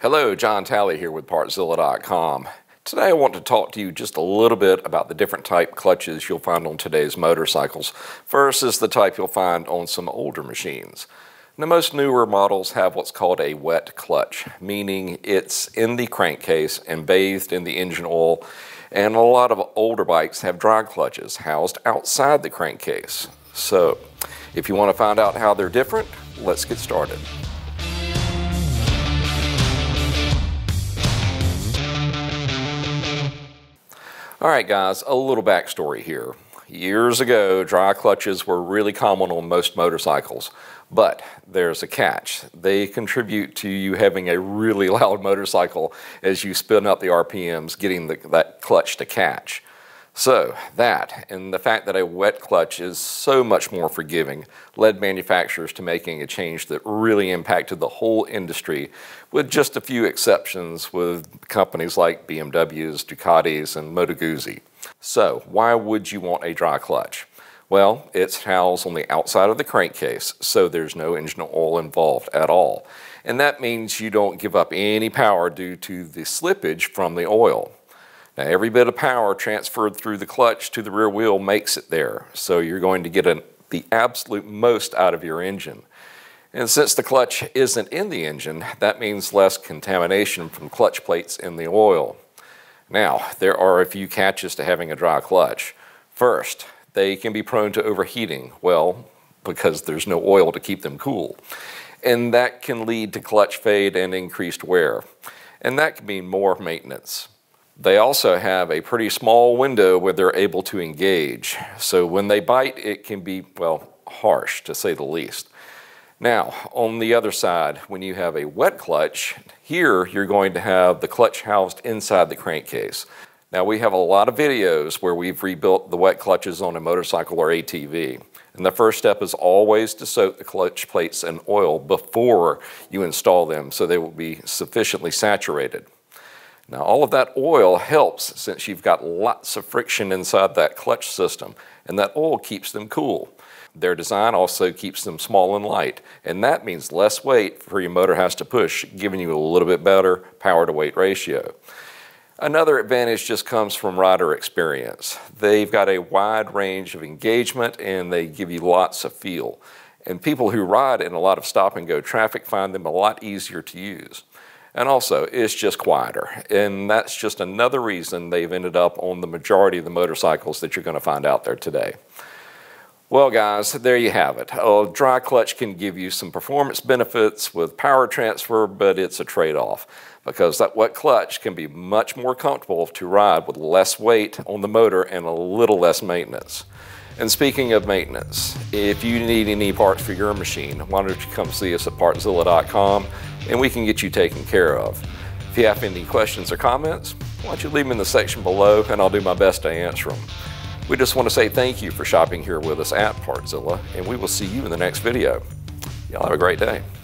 Hello, John Talley here with Partzilla.com. Today I want to talk to you just a little bit about the different type clutches you'll find on today's motorcycles versus the type you'll find on some older machines. Now, most newer models have what's called a wet clutch, meaning it's in the crankcase and bathed in the engine oil, and a lot of older bikes have dry clutches housed outside the crankcase. So, if you want to find out how they're different, let's get started. Alright guys, a little backstory here. Years ago, dry clutches were really common on most motorcycles, but there's a catch. They contribute to you having a really loud motorcycle as you spin up the RPMs, getting that clutch to catch. So that, and the fact that a wet clutch is so much more forgiving, led manufacturers to making a change that really impacted the whole industry, with just a few exceptions with companies like BMWs, Ducatis, and Moto Guzzi. So why would you want a dry clutch? Well, it's housed on the outside of the crankcase, so there's no engine oil involved at all. And that means you don't give up any power due to the slippage from the oil. Now, every bit of power transferred through the clutch to the rear wheel makes it there, so you're going to get the absolute most out of your engine. And since the clutch isn't in the engine, that means less contamination from clutch plates in the oil. Now, there are a few catches to having a dry clutch. First, they can be prone to overheating, well, because there's no oil to keep them cool. And that can lead to clutch fade and increased wear. And that can mean more maintenance. They also have a pretty small window where they're able to engage. So when they bite, it can be, well, harsh to say the least. Now, on the other side, when you have a wet clutch, here you're going to have the clutch housed inside the crankcase. Now, we have a lot of videos where we've rebuilt the wet clutches on a motorcycle or ATV. And the first step is always to soak the clutch plates in oil before you install them so they will be sufficiently saturated. Now, all of that oil helps since you've got lots of friction inside that clutch system, and that oil keeps them cool. Their design also keeps them small and light, and that means less weight for your motor has to push, giving you a little bit better power to weight ratio. Another advantage just comes from rider experience. They've got a wide range of engagement, and they give you lots of feel. And people who ride in a lot of stop-and-go traffic find them a lot easier to use. And also, it's just quieter, and that's just another reason they've ended up on the majority of the motorcycles that you're going to find out there today. Well guys, there you have it. A dry clutch can give you some performance benefits with power transfer, but it's a trade-off because that wet clutch can be much more comfortable to ride with less weight on the motor and a little less maintenance. And speaking of maintenance, if you need any parts for your machine, why don't you come see us at Partzilla.com and we can get you taken care of. If you have any questions or comments, why don't you leave them in the section below and I'll do my best to answer them. We just want to say thank you for shopping here with us at Partzilla, and we will see you in the next video. Y'all have a great day.